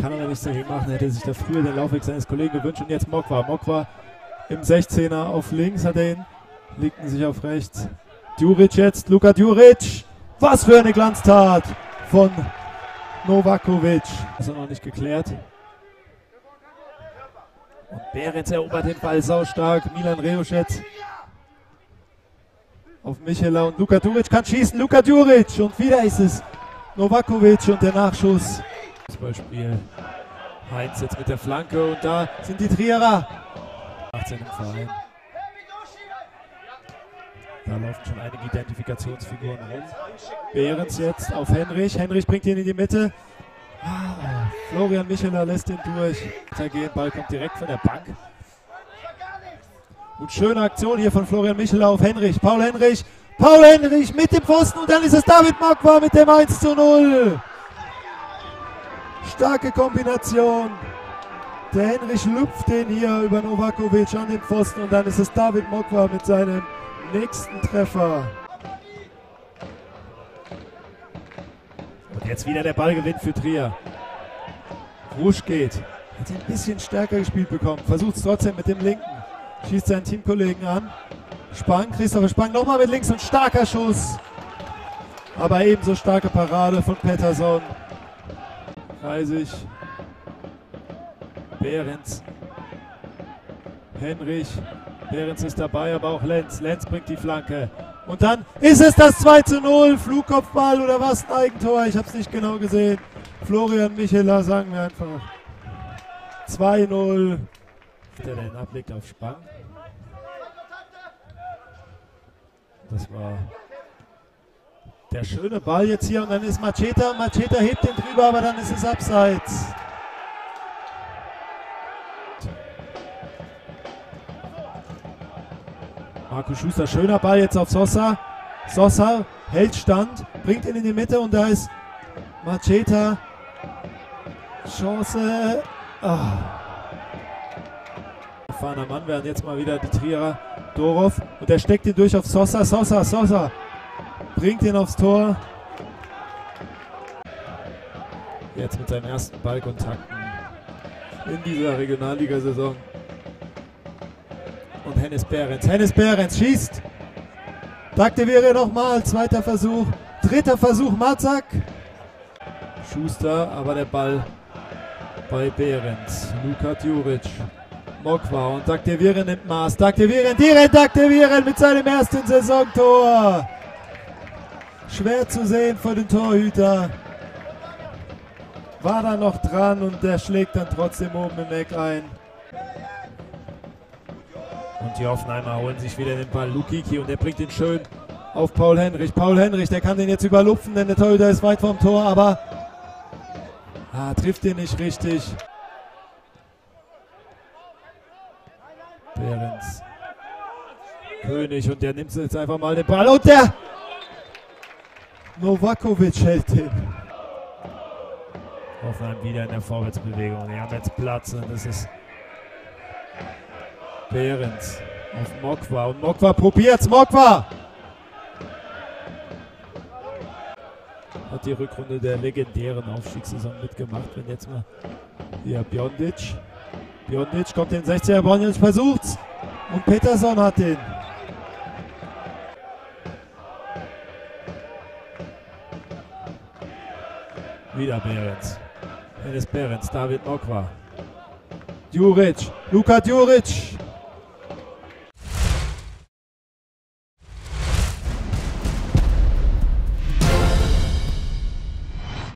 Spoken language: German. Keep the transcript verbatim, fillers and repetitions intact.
kann aber nichts dagegen machen. Er hätte sich da früher den Laufweg seines Kollegen gewünscht. Und jetzt Mokwa. Mokwa im sechzehner auf links hat er ihn. Legten sich auf rechts. Djuric jetzt. Luka Djuric. Was für eine Glanztat von Novakovic. Das ist noch nicht geklärt. Und Behrens erobert den Ball saustark. Milan Reošec auf Michela und Luka Djuric kann schießen. Luka Djuric und wieder ist es Novakovic und der Nachschuss. Fußballspiel. Heinz jetzt mit der Flanke und da sind die Trierer. achtzehn im Verein. Da laufen schon einige Identifikationsfiguren rum. Behrens jetzt auf Henrich. Henrich bringt ihn in die Mitte. Ah, Florian Michela lässt ihn durch. Gehen. Ball kommt direkt von der Bank. Und schöne Aktion hier von Florian Michela auf Henrich. Paul Henrich. Paul Henrich mit dem Pfosten und dann ist es David Mokwa mit dem eins zu null. Starke Kombination. Der Henrich lüpft den hier über Novakovic an den Pfosten und dann ist es David Mokwa mit seinem nächsten Treffer. Und jetzt wieder der Ballgewinn für Trier. Rusch geht. Hat ihn ein bisschen stärker gespielt bekommen. Versucht es trotzdem mit dem linken. Schießt seinen Teamkollegen an. Spang, Christopher Spang nochmal mit links und starker Schuss. Aber ebenso starke Parade von Pettersson. Reisig. Behrens. Henrich. Behrens ist dabei, aber auch Lenz. Lenz bringt die Flanke. Und dann ist es das zwei zu null. Flugkopfball oder was? Ein Eigentor. Ich habe es nicht genau gesehen. Florian Michela, sagen wir einfach. zwei null. Der den ablegt auf Spang. Das war der schöne Ball jetzt hier und dann ist Macheta. Macheta hebt den drüber, aber dann ist es abseits. Marco Schuster, schöner Ball jetzt auf Sosa. Sosa hält Stand, bringt ihn in die Mitte und da ist Macheta. Chance. Ah. Erfahrener Mann werden jetzt mal wieder die Trierer. Dorov und der steckt ihn durch auf Sosa. Sosa, Sosa bringt ihn aufs Tor. Jetzt mit seinem ersten Ballkontakten in dieser Regionalligasaison. Und Hennis Behrens. Hennis Behrens schießt. Dagdevirje nochmal. Zweiter Versuch. Dritter Versuch Matzak. Schuster, aber der Ball bei Behrens. Luka Djuric. Mokwa und Dagdevirje nimmt Maß. Dagdevirje, direkt Dagdevirje mit seinem ersten Saisontor. Schwer zu sehen für den Torhüter. War da noch dran und der schlägt dann trotzdem oben im Eck ein. Und die Hoffenheimer holen sich wieder den Ball. Lukiki und der bringt ihn schön auf Paul Henrich. Paul Henrich, der kann den jetzt überlupfen, denn der Torhüter ist weit vom Tor, aber ah, trifft ihn nicht richtig. Behrens. König und der nimmt jetzt einfach mal den Ball und der Novakovic hält den. Hoffenheim wieder in der Vorwärtsbewegung. Die haben jetzt Platz und das ist Behrens auf Mokwa und Mokwa probiert's. Mokwa hat die Rückrunde der legendären Aufstiegssaison mitgemacht. Wenn jetzt mal hier Biondic. Biondic kommt in den sechzehner, Biondic versucht's und Pettersson hat den. Wieder Behrens. Hennis Behrens, David Mokwa. Djuric, Luka Djuric.